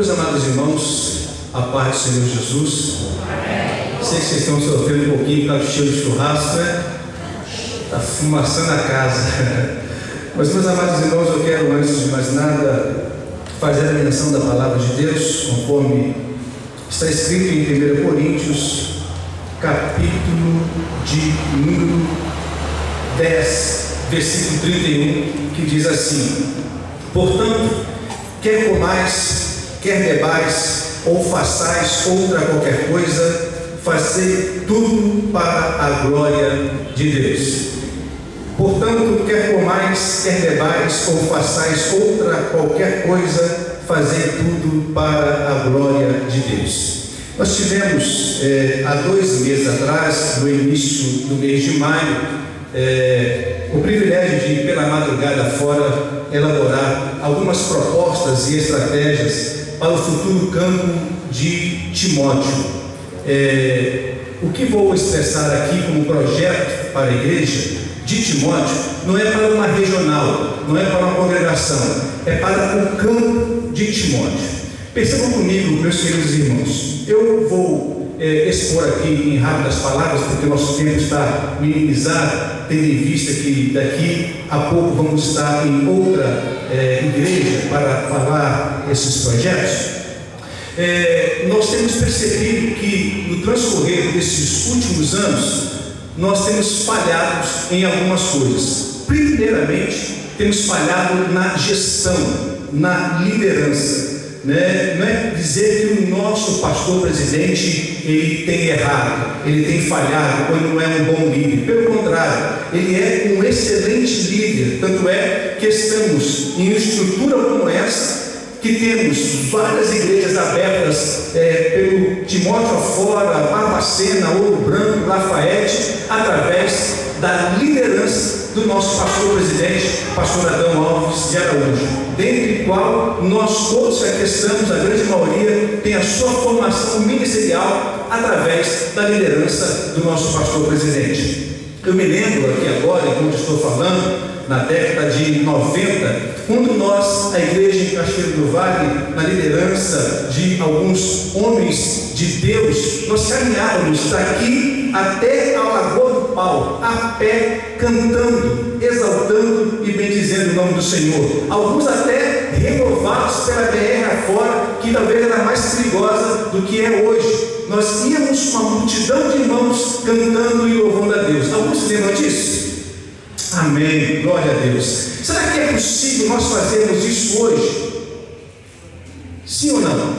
Meus amados irmãos, a paz do Senhor Jesus. Sei que vocês estão sofrendo um pouquinho por causa do cheiro de churrasco, né? Está fumaçando a casa. Mas, meus amados irmãos, eu quero, antes de mais nada, fazer a menção da palavra de Deus, conforme está escrito em 1 Coríntios, capítulo de número 10, versículo 31, que diz assim: portanto, quer comais, quer bebais, ou façais outra qualquer coisa, fazei tudo para a glória de Deus. Portanto, quer comais, quer bebais, ou façais outra qualquer coisa, fazei tudo para a glória de Deus. Nós tivemos, há 2 meses atrás, no início do mês de maio, o privilégio de, pela madrugada fora, elaborar algumas propostas e estratégias para o futuro campo de Timóteo. O que vou expressar aqui como projeto para a igreja de Timóteo não é para uma regional, não é para uma congregação, é para o campo de Timóteo. Percebam comigo, meus queridos irmãos, eu vou expor aqui em rápidas palavras, porque o nosso tempo está minimizado, tendo em vista que daqui a pouco vamos estar em outra igreja para falar esses projetos. Nós temos percebido que no transcorrer desses últimos anos nós temos falhado em algumas coisas. Primeiramente, temos falhado na gestão, na liderança. Não é dizer que o nosso pastor presidente ele tem errado, ele tem falhado quando não é um bom líder. Pelo contrário, ele é um excelente líder. Tanto é que estamos em uma estrutura como essa, que temos várias igrejas abertas pelo Timóteo afora, Barbacena, Ouro Branco, Lafayette, através da liderança do nosso pastor presidente, pastor Adão Alves de Araújo, dentre qual nós todos que aqui estamos, a grande maioria, tem a sua formação ministerial através da liderança do nosso pastor presidente. Eu me lembro aqui agora, enquanto estou falando, na década de 90, quando nós, a igreja em Cachoeiro do Vale, na liderança de alguns homens de Deus, nós caminhávamos daqui até a Lagoa do Pau, a pé, cantando, exaltando e bendizendo o nome do Senhor. Alguns até renovados pela BR afora, que talvez era mais perigosa do que é hoje. Nós íamos com uma multidão de irmãos cantando e louvando a Deus. Alguns se lembram disso? Amém, glória a Deus. Será que é possível nós fazermos isso hoje? Sim ou não?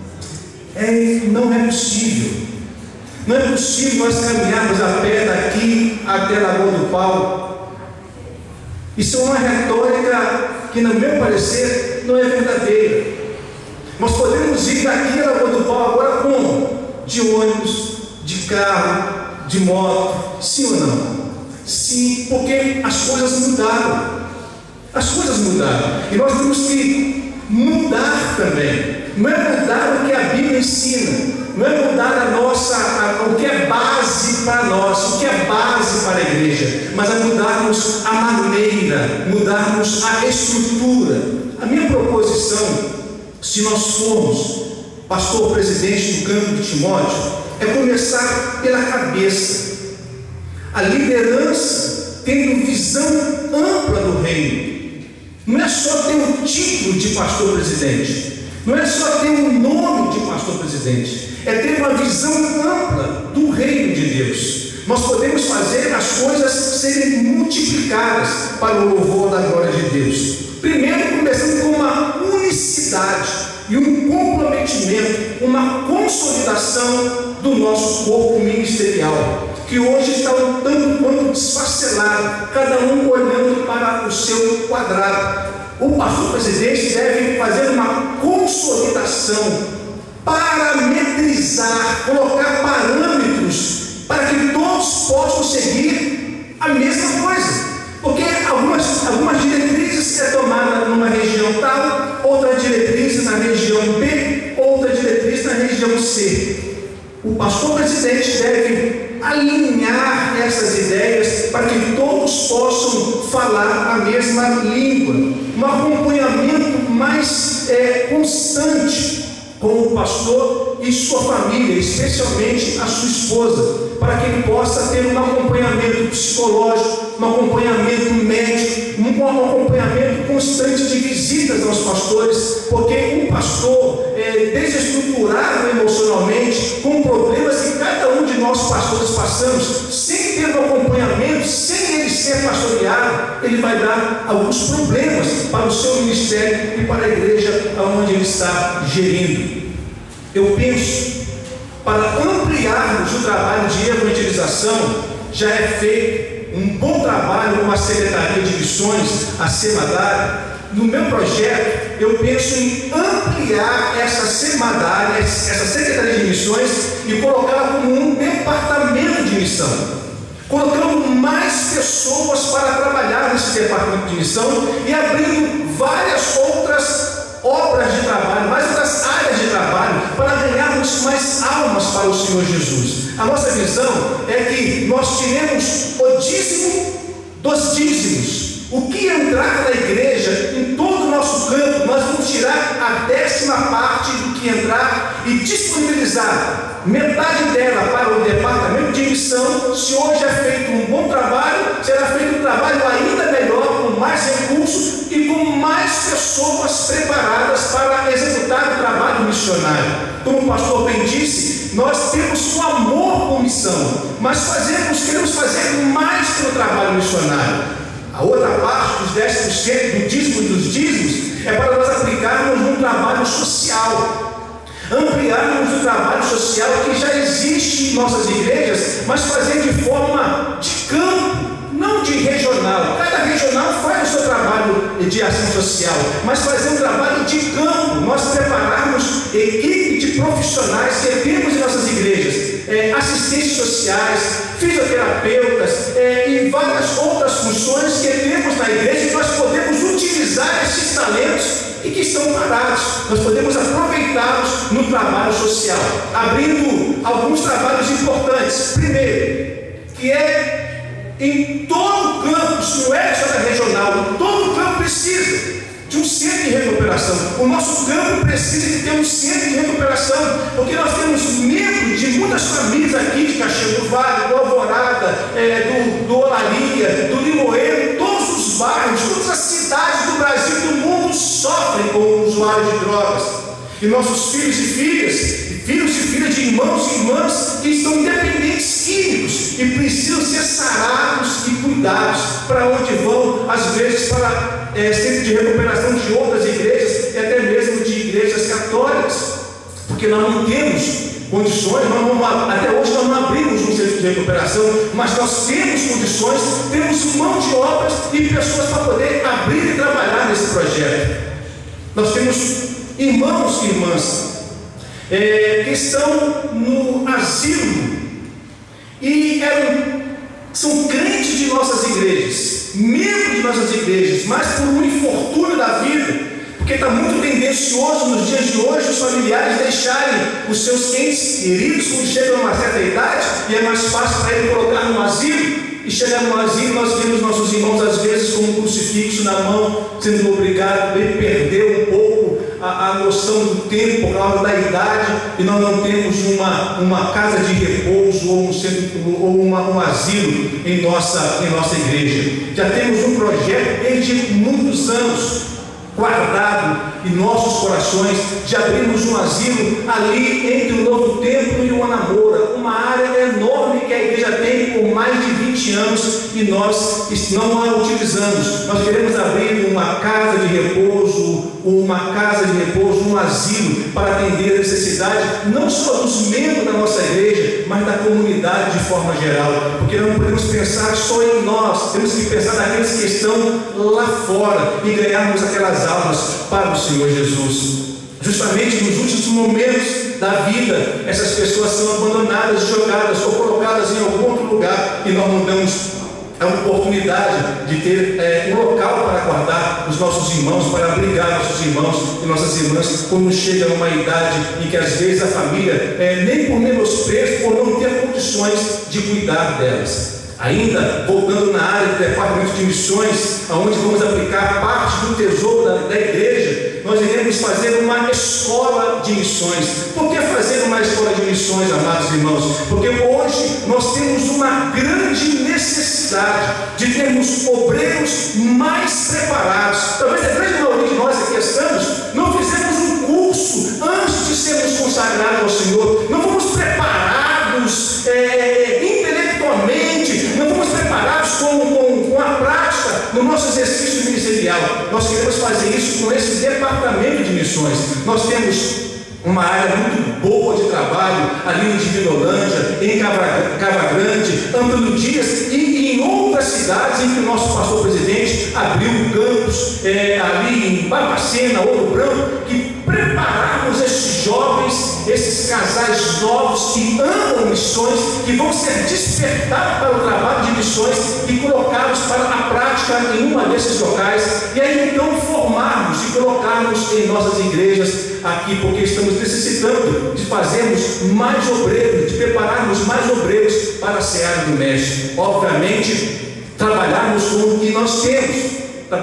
Não é possível. Não é possível nós caminharmos a pé daqui até a Lagoa do Pau. Isso é uma retórica que, no meu parecer, não é verdadeira. Nós podemos ir daqui a Lagoa do Pau agora como? De ônibus, de carro, de moto. Sim ou não? Sim, porque as coisas mudaram. As coisas mudaram. E nós temos que mudar também. Não é mudar o que a Bíblia ensina. Não é mudar o que é base para nós, o que é base para a igreja. Mas é mudarmos a maneira, mudarmos a estrutura. A minha proposição, se nós formos pastor presidente do campo de Timóteo, é começar pela cabeça. A liderança tendo visão ampla do reino. Não é só ter o título de pastor presidente, não é só ter o nome de pastor presidente, é ter uma visão ampla do reino de Deus. Nós podemos fazer as coisas serem multiplicadas para o louvor da glória de Deus. Primeiro, começando com uma unicidade e um comprometimento, uma consolidação do nosso corpo ministerial, que hoje está um tanto quanto desfacelado, cada um olhando para o seu quadrado. O pastor presidente deve fazer uma consolidação, parametrizar, colocar parâmetros para que todos possam seguir a mesma coisa. Porque algumas diretrizes é tomada numa região tal, outras diretrizes na região B, outra diretriz na região C. O pastor presidente deve alinhar essas ideias para que todos possam falar a mesma língua, um acompanhamento mais constante com o pastor e sua família, especialmente a sua esposa, para que ele possa ter um acompanhamento psicológico, um acompanhamento médico, um acompanhamento constante de visitas aos pastores, porque um pastor desestruturado emocionalmente, com problemas que cada um de nós pastores passamos, sem ter um acompanhamento, sem ele ser pastoreado, ele vai dar alguns problemas para o seu ministério e para a igreja onde ele está gerindo. Eu penso, para ampliarmos o trabalho de evangelização, já é feito um bom trabalho com a Secretaria de Missões, a Semadária. No meu projeto, eu penso em ampliar essa Semadária, essa Secretaria de Missões, e colocá-la como um departamento de missão, colocando mais pessoas para trabalhar nesse departamento de missão e abrindo várias outras obras de trabalho, mais outras áreas de trabalho, para ganharmos mais almas para o Senhor Jesus. A nossa visão é que nós tiremos o dízimo dos dízimos. O que entrar na igreja, em todo o nosso campo, nós vamos tirar a 10ª parte do que entrar e disponibilizar metade dela para o departamento de missão. Se hoje é feito um bom trabalho, será feito um trabalho ainda melhor, com mais recursos e com mais pessoas preparadas para executar o trabalho missionário. Como o pastor bem disse, nós temos um amor por missão, mas queremos fazer mais pelo trabalho missionário. A outra parte, dos 10% do dízimo e dos dízimos, é para nós aplicarmos num trabalho social, ampliarmos o trabalho social que já existe em nossas igrejas, mas fazer de forma de campo, não de regional. Cada regional faz o seu trabalho de ação social, mas fazer um trabalho de campo, nós prepararmos equipe de profissionais que temos em nossas igrejas, assistentes sociais, fisioterapeutas e várias outras funções que temos na igreja, e nós podemos utilizar esses talentos e que estão parados, nós podemos aproveitá-los no trabalho social, abrindo alguns trabalhos importantes. Primeiro, que é em todo o campus, não é só na regional, todo o campo precisa de um centro de recuperação. O nosso campo precisa de ter um centro de recuperação, porque nós temos medo de muitas famílias aqui de Caxias do Vale, do Alvorada, do Olaria, do Limoeiro, todos os bairros, todas as cidades do Brasil e do mundo sofrem com o usuário de drogas. E nossos filhos e filhas de irmãos e irmãs que estão independentes químicos e precisam ser sarados e cuidados, para onde vão, às vezes, para centro de recuperação de outras igrejas e até mesmo de igrejas católicas, porque nós não temos condições, até hoje nós não abrimos um centro de recuperação, mas nós temos condições, temos mão de obras e pessoas para poder abrir e trabalhar nesse projeto. Nós temos irmãos e irmãs que estão no asilo e são crentes de nossas igrejas, membros de nossas igrejas, mas por um infortúnio da vida, porque está muito tendencioso nos dias de hoje os familiares deixarem os seus entes queridos quando chegam a uma certa idade, e é mais fácil para ele colocar no asilo. E chegar no asilo, nós vemos nossos irmãos às vezes com um crucifixo na mão, sendo obrigado a perder um pouco a noção do tempo por causa da idade, e nós não temos uma casa de repouso ou um centro ou um asilo em nossa igreja. Já temos um projeto desde muitos anos guardado em nossos corações de abrirmos um asilo ali entre o Novo Templo e o Anamoura, uma área enorme que a igreja tem por mais de 20 anos e nós não a utilizamos. Nós queremos abrir uma casa de repouso, um asilo para atender a necessidade não só dos membros da nossa igreja, mas da comunidade de forma geral, porque não podemos pensar só em nós, temos que pensar naqueles que estão lá fora e ganharmos aquelas almas para o Senhor Jesus. Justamente nos últimos momentos da vida, essas pessoas são abandonadas, jogadas ou colocadas em algum outro lugar, e nós não damos a oportunidade de ter um local para guardar os nossos irmãos, para abrigar nossos irmãos e nossas irmãs quando chega a uma idade em que às vezes a família, nem por menosprezo, por não ter condições de cuidar delas. Ainda voltando na área do departamento de missões, onde vamos aplicar parte do tesouro da igreja, nós iremos fazer uma escola de missões. Por que fazer uma escola de missões, amados irmãos? Porque hoje nós temos uma grande necessidade de termos obreiros mais preparados. Talvez a grande maioria de nós aqui estamos, não fizemos um curso antes de sermos consagrados ao Senhor, não fomos preparados intelectualmente, não fomos preparados com a prática no nosso exercício ministerial. Nós queremos fazer isso com esse departamento de missões. Nós temos uma área muito boa de trabalho ali em Divinolândia, em Cava Grande, Antônio Dias e em outras cidades em que o nosso pastor presidente abriu campos, ali em Barbacena, Ouro Branco, que prepararmos esses jovens, esses casais novos que amam missões, que vão ser despertados para o trabalho de missões e colocados para a prática em uma desses locais, e aí então formarmos e colocarmos em nossas igrejas aqui, porque estamos necessitando de fazermos mais obreiros, de prepararmos mais obreiros para a seara do Mestre. Obviamente, trabalharmos com o que nós temos.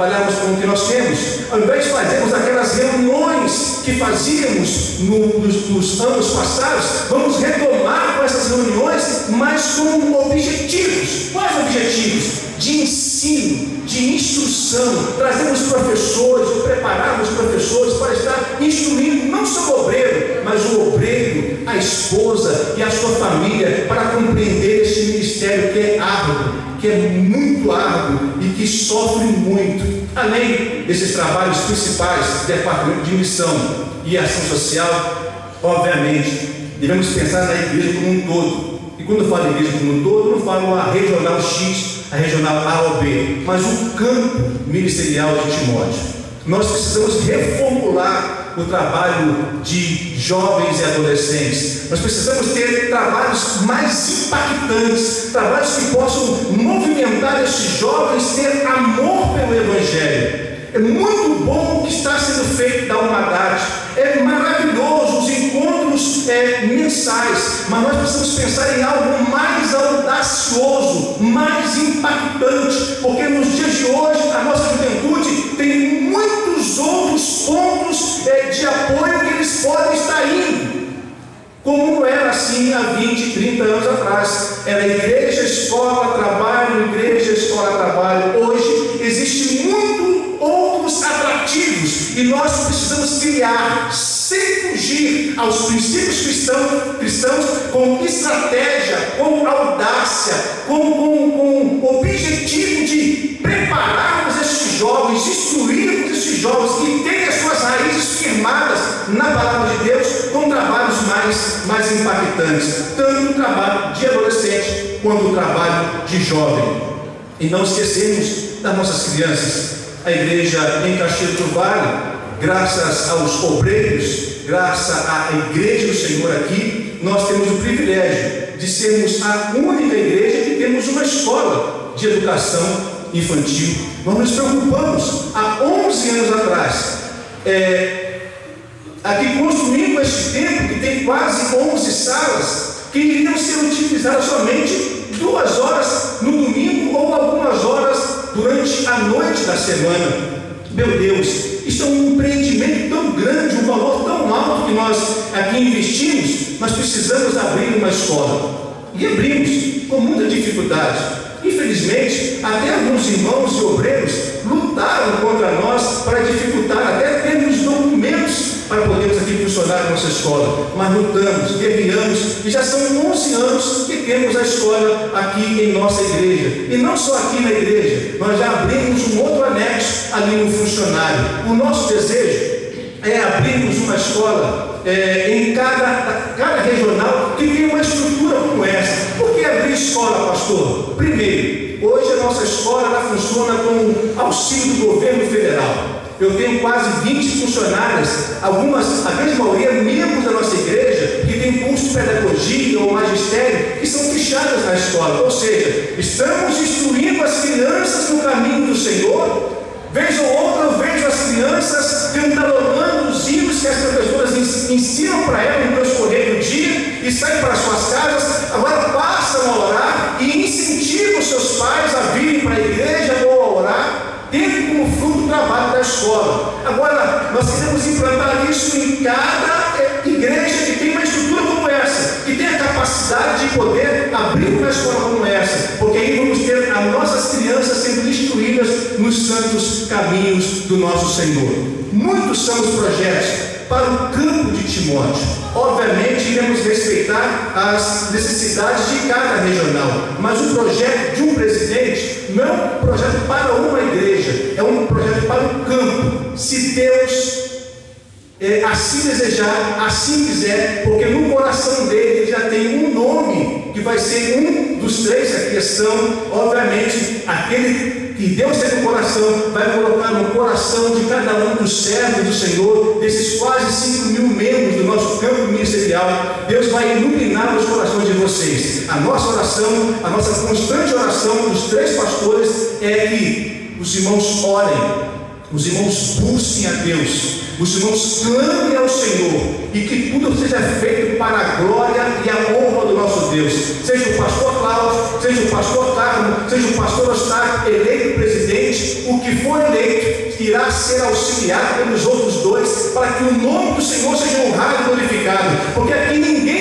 Ao invés de fazermos aquelas reuniões que fazíamos nos anos passados, vamos retomar com essas reuniões, mas com objetivos. Quais objetivos? De ensino, de instrução. Trazemos professores, prepararmos professores para estar instruindo não só o obreiro, mas o obreiro, a esposa e a sua família, para compreender este ministério que é árduo, que é muito árduo e que sofre muito. Além desses trabalhos principais, departamento de missão e ação social, obviamente, devemos pensar na igreja como um todo. E quando eu falo igreja como um todo, eu não falo a regional X, a regional A ou B, mas o campo ministerial de Timóteo. Nós precisamos reformular o trabalho de jovens e adolescentes. Nós precisamos ter trabalhos mais impactantes, trabalhos que possam movimentar esses jovens, ter amor pelo Evangelho. É muito bom o que está sendo feito da Humanidade, é maravilhoso os encontros mensais, mas nós precisamos pensar em algo mais audacioso, mais impactante, porque nos dias de hoje a nossa juventude tem muitos outros pontos de apoio que eles podem estar indo, como não era assim há 20, 30 anos atrás. Era igreja, escola, trabalho, igreja, escola, trabalho. Hoje existe muito outros atrativos e nós precisamos criar, sem fugir aos princípios cristãos, com estratégia, com audácia, com objetivo de prepararmos esses jovens, instruirmos esses jovens que têm as suas raízes firmadas na palavra de Deus, com trabalhos mais impactantes, tanto o trabalho de adolescente quanto o trabalho de jovem. E não esquecemos das nossas crianças. A igreja em Caxias do Vale, graças aos obreiros, graças à igreja do Senhor aqui, nós temos o privilégio de sermos a única igreja que temos uma escola de educação infantil. Nós nos preocupamos há 11 anos atrás, aqui construindo este templo que tem quase 11 salas que iriam ser utilizadas somente 2 horas no domingo ou algumas horas durante a noite da semana. Meu Deus, isso é um empreendimento tão grande, um valor tão alto que nós aqui investimos. Nós precisamos abrir uma escola e abrimos com muita dificuldade. Infelizmente, até alguns irmãos e obreiros lutaram contra nós para dificultar, até termos documentos para podermos aqui funcionar a nossa escola. Mas lutamos, guerreamos, e já são 11 anos que temos a escola aqui em nossa igreja. E não só aqui na igreja, nós já abrimos um outro anexo ali no funcionário. O nosso desejo é abrirmos uma escola em cada regional que tem uma estrutura como essa. Por que abrir escola, pastor? Primeiro, hoje a nossa escola ela funciona com auxílio do governo federal. Eu tenho quase 20 funcionárias, a grande maioria membros da nossa igreja, que tem curso de pedagogia ou magistério, que são fichadas na escola. Ou seja, estamos instruindo as crianças no caminho do Senhor. Vez ou outra eu vejo as crianças cantarolando os hinos que as professoras ensinam para elas no transcorrer do dia e saem para suas casas, agora passam a orar e incentivam seus pais a virem para a igreja ou a orar, tendo como fruto trabalho da escola. Agora, nós queremos implantar isso em cada igreja que tem uma estrutura como essa, que tem a capacidade de poder abrir uma escola como essa, porque aí vamos ter as nossas crianças sendo instruídas nos santos caminhos do nosso Senhor. Muitos são os projetos para o campo de Timóteo. Obviamente, iremos respeitar as necessidades de cada regional, mas o projeto de um presidente não é um projeto para uma igreja, é um projeto para o campo. Se Deus assim desejar, assim quiser, porque no coração dele ele já tem um nome que vai ser um dos três a questão. Obviamente, aquele que Deus tem no coração vai colocar no coração de cada um dos servos do Senhor, desses quase 5.000 membros do nosso campo ministerial. Deus vai iluminar os corações de vocês. A nossa oração, a nossa constante oração dos três pastores é que os irmãos orem, os irmãos busquem a Deus, os irmãos clamem ao Senhor, e que tudo seja feito para a glória e a honra do nosso Deus. Seja o pastor Cláudio, seja o pastor Carlos, seja o pastor Oscar eleito presidente, o que for eleito irá ser auxiliado pelos outros dois, para que o nome do Senhor seja honrado e glorificado, porque aqui ninguém